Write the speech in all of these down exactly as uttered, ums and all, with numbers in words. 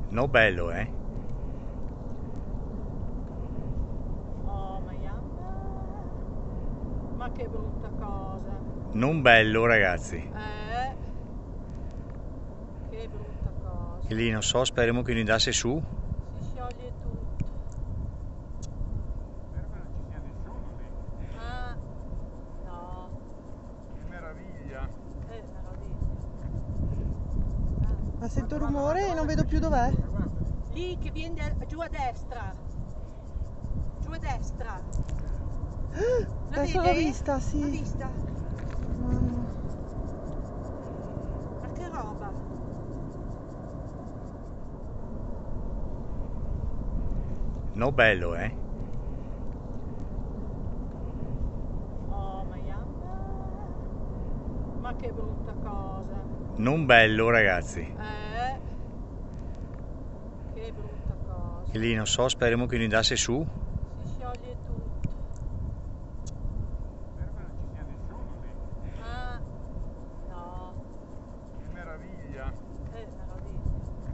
No bello, eh? Oh, Marianna. Ma che brutta cosa. Non bello, ragazzi. Eh, che brutta cosa. E lì non so, speriamo che non andasse su. Si scioglie tutto. Spero che non ci sia nessuno lì. Ah, no. Che meraviglia. Eh, meraviglia. Ma sento Guarda, rumore guarda, e non guarda vedo più che dov'è. scintilla, guarda. Lì che viene da- giù a destra. Giù a destra. La Adesso l'ho vedi? vista, L'ha sì. vista? Mamma. Ma che roba. No bello, eh? Oh, Marianna. Ma che brutta cosa. Non bello, ragazzi. Eh, che brutta cosa. E lì non so, speriamo che non andasse su. Si scioglie tutto. Spero che non ci sia nessuno lì. Ah, no. Che meraviglia. Eh, meraviglia.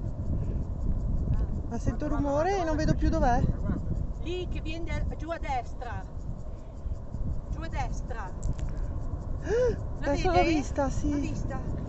Ma sento Guarda, rumore guarda, e non guarda vedo che più dov'è. scintilla, guarda. Lì che viene da- giù a destra. Giù a destra. La Adesso l'ho vedi? vista, L'ha sì. vista?